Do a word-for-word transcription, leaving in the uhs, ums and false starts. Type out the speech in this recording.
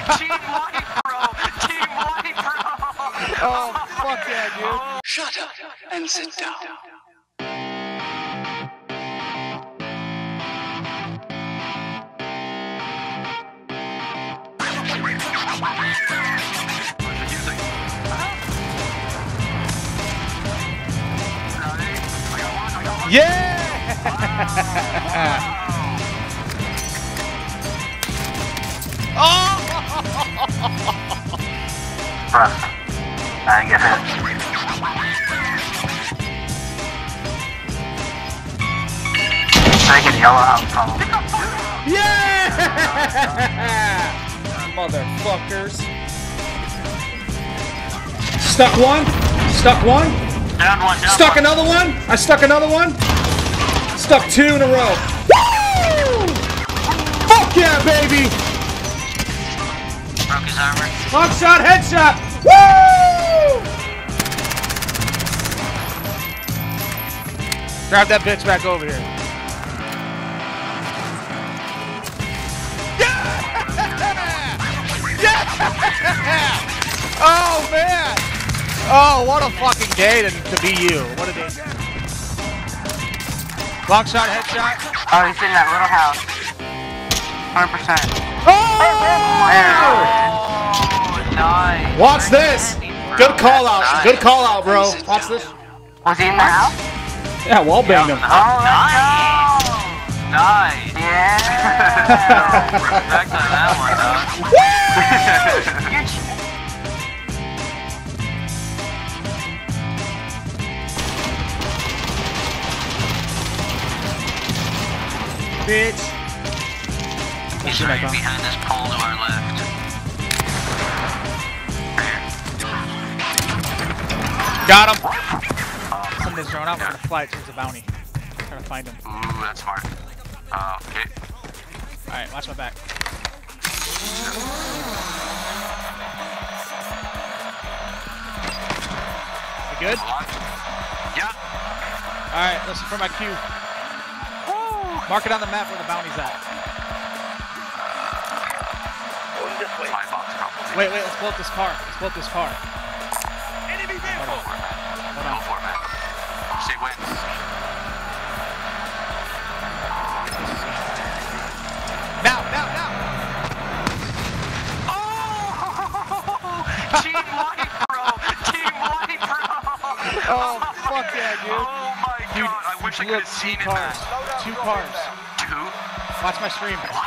Team white, bro! Team white, bro! Oh, fuck yeah, dude. Shut up and sit down. Yeah! Oh! Bruh. I didn't get hit. Taking yellow out probably. Yeah! Motherfuckers. Stuck one. Stuck one. Down one, down Stuck one. another one. I stuck another one. Stuck two in a row. Woo! Fuck yeah, baby! Broke his armor. Long shot, headshot. Woo! Grab that bitch back over here. Yeah! Oh man! Oh, what a fucking day to, to be you. What a day. Long shot, headshot. Oh, he's in that little house. one hundred percent. Oh! Oh, nice. Watch this. Good call out. Good call out, bro. Watch this. Was he in the house? Yeah, wall banged him. Oh, nice. Nice. Yeah. Respect on that one, dog. Bitch. He's right behind this pole to our left. Got him. Send this drone out. We're gonna fly it towards the bounty. Trying to find him. Ooh, that's smart. Uh, okay. Alright, watch my back. You good? Yeah. Alright, listen for my cue. Mark it on the map where the bounty's at. My box probably. Wait, wait, let's blow up this car. Let's blow up this car. Enemy vehicle. Go for it, man. Hold on. Go for it, man. Stay wins. Now, now, now! Oh! Team white, bro! Team white, bro! Oh, fuck yeah, dude. Oh my Dude, god, I wish I could have seen it, man. Two cars. Two? Watch my stream. What?